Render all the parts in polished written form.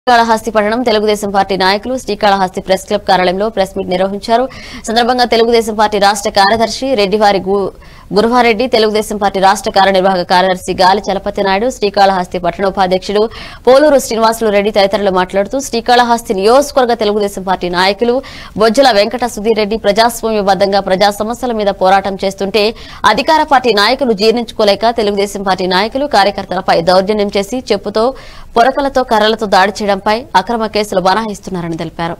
శ్రీకాళహస్తి పట్టణం తెలుగుదేశం పార్టీ నాయకులు Srikalahasti press club కార్యాలయంలో ప్రెస్ మీట్ నిర్వహించారు. సందర్భంగా తెలుగుదేశం పార్టీ రాష్ట్ర కార్యదర్శి రెడ్డివారి గురువారెడ్డి, తెలుగుదేశం పార్టీ రాష్ట్ర కార్యనిర్వాహక కార్యదర్శి గాలి చలపతి నాయుడు, శ్రీకాళహస్తి పట్టణోపాధ్యక్షుడు పోలూరు శ్రీనివాసులు రెడ్డి తదితరులు మాట్లాడుతూ శ్రీకాళహస్తి నియోజకవర్గ తెలుగుదేశం పార్టీ నాయకులు బొజ్జల వెంకట సుధీర్ రెడ్డి ప్రజాస్వామ్యబద్దంగా ప్రజా సమస్యల మీద పోరాటం చేస్తుంటే అధికార పార్టీ నాయకులు జీర్ణించుకోలేక తెలుగుదేశం పార్టీ నాయకులు కార్యకర్తలపై దౌర్జన్యం చేసి చెప్పుతో పొరకలతో కర్రలతో దాడి చేయడంపై అక్రమ కేసులు బనాయిస్తున్నారని తెలిపారు.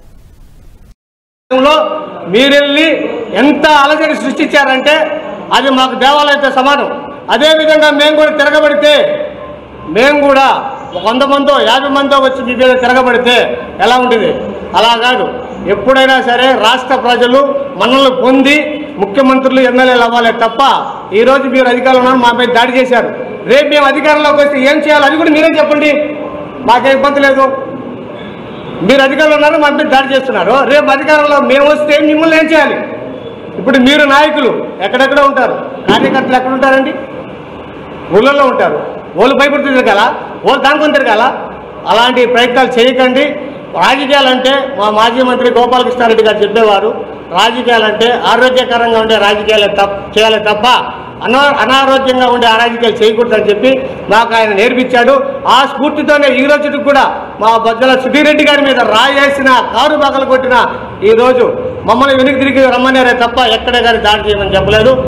మీరెళ్ళి ఎంత అలజడి సృష్టించారంటే అది మాకు దేవాలయంతో సమానం. అదేవిధంగా మేము కూడా తిరగబడితే, మేము కూడా 100 మందో 50 మందో వచ్చి మీ మీద తిరగబడితే ఎలా ఉంటుంది? అలా కాదు. ఎప్పుడైనా సరే రాష్ట్ర ప్రజలు మనల్ని పొంది ముఖ్యమంత్రులు ఎమ్మెల్యేలు అవ్వాలి తప్ప ఈరోజు మీరు అధికారంలో ఉన్నారు, మా మీద దాడి చేశారు. రేపు మేము అధికారంలోకి వస్తే ఏం చేయాలి అది కూడా మీరే చెప్పండి. మాకేం ఇబ్బంది లేదు. మీరు అధికారంలో ఉన్నారు, మా మీద దాడి చేస్తున్నారు. రేపు అధికారంలో మేము వస్తే మిమ్మల్ని ఏం చేయాలి? ఇప్పుడు మీరు నాయకులు ఎక్కడెక్కడ ఉంటారు, కార్యకర్తలు ఎక్కడ ఉంటారండి? ఊళ్ళల్లో ఉంటారు. వాళ్ళు భయపడుతూ తిరగాల, వాళ్ళు దానికొని తిరగాల. అలాంటి ప్రయత్నాలు చేయకండి. రాజకీయాలంటే మా మాజీ మంత్రి గోపాలకృష్ణారెడ్డి గారు చెప్పేవారు, రాజకీయాలంటే ఆరోగ్యకరంగా ఉండే రాజకీయాలు చేయాలి తప్ప అనారోగ్యంగా ఉండే అరాజకీయాలు చేయకూడదని చెప్పి మాకు ఆయన నేర్పించాడు. ఆ స్ఫూర్తితోనే ఈ రోజుకి కూడా మా బొజ్జల సుధీర్ రెడ్డి గారి మీద రాయేసిన, కారు బగలు కొట్టిన ఈరోజు మమ్మల్ని వెనక్కి తిరిగి రమ్మన్నారే తప్ప ఎక్కడే కానీ దాడి చేయమని చెప్పలేదు.